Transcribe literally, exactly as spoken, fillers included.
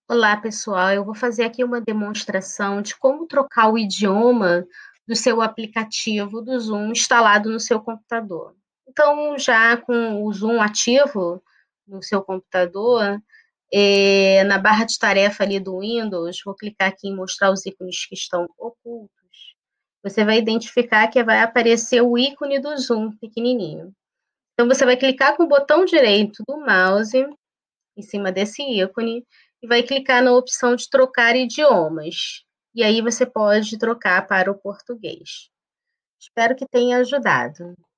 Olá, pessoal. Eu vou fazer aqui uma demonstração de como trocar o idioma do seu aplicativo do Zoom instalado no seu computador. Então, já com o Zoom ativo no seu computador, eh, na barra de tarefa ali do Windows, vou clicar aqui em mostrar os ícones que estão ocultos. Você vai identificar que vai aparecer o ícone do Zoom pequenininho. Então, você vai clicar com o botão direito do mouse em cima desse ícone e vai clicar na opção de trocar idiomas. E aí você pode trocar para o português. Espero que tenha ajudado.